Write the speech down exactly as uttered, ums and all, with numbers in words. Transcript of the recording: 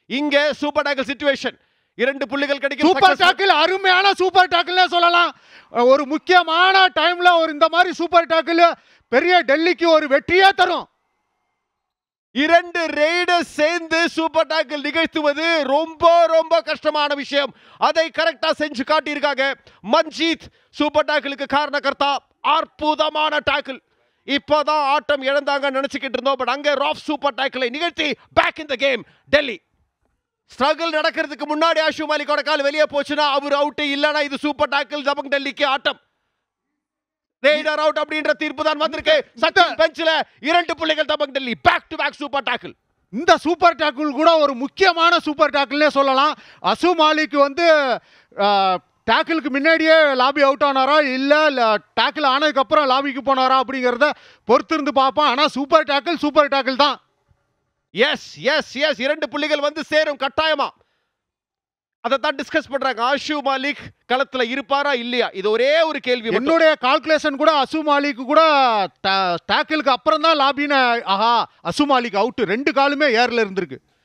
இங்க super tackle situation. இரண்டு புள்ளிகள் கிடைக்கும். சூப்பர் டாக்கிள் அருமையான சூப்பர் டாக்கிள்னே சொல்லலாம். ஒரு முக்கியமான டைம்ல ஒரு இந்த மாதிரி சூப்பர் டாக்கிள் பெரிய டெல்லிக்கு ஒரு வெற்றியே தரும். இரண்டு ரெய்டர்ஸ் சேர்ந்து சூப்பர் டாக்கிள் நிகழ்த்துவது ரொம்ப ரொம்ப கஷ்டமான விஷயம். அதை கரெக்டா செஞ்சு காட்டியிருக்காங்க. மன்ஜீத் சூப்பர் டாக்கிளுக்கு காரணகர்த்தா. அற்புதமான டாக்கிள். இப்போதான் ஆட்டம் இழந்தாங்க நினைச்சுக்கிட்டு இருந்தோம். பட் அங்கே ராஃப் சூப்பர் டாக்கிளை நிகழ்த்தி back in the game Delhi. Struggle நடக்கிறதுக்கு முன்னாடி ஆஷு மாலிக்கோட கால் வெளியே போச்சுன்னா அவர் அவுட், இல்லனா இது சூப்பர் டாக்கிள் தபங் டெல்லிக்கு ஆட்டம். ரெய்டர் அவுட் அப்படின்ற தீர்ப்பு தான் வந்திருக்கு. சச்சின் பெஞ்சில இரண்டு புள்ளிகள் Dabang Delhi. Back to back super tackle. இந்த சூப்பர் டாக்கிள் கூட ஒரு முக்கியமான சூப்பர் டாக்கிள்னே சொல்லலாம். அசு மாலிக் வந்து டாக்கிளுக்கு முன்னாடியே லாபி அவுட் ஆனாரா இல்ல டாக்கிள் ஆனதுக்கு அப்புறம் லாபிக்கு போனாரா அப்படிங்கறத பொறுத்திருந்து பார்ப்போம். ஆனா சூப்பர் டாக்கிள் சூப்பர் டாக்கிள் தான். எஸ் எஸ் எஸ் இரண்டு புள்ளிகள் வந்து சேரும் கட்டாயமா. அதை தான் டிஸ்கஸ் பண்றாங்க. ஆஷு மாலிக் களத்துல இருப்பாரா இல்லையா, இது ஒரே ஒரு கேள்வி. என்னுடைய கால்குலேஷன் கூட அசு மாலிக் கூட டாக்கிளுக்கு அப்புறம் தான் லாபின்னு. ஆஹா, அசு மாலிக் அவுட். ரெண்டு காலுமே ஏர்ல இருந்திருக்கு.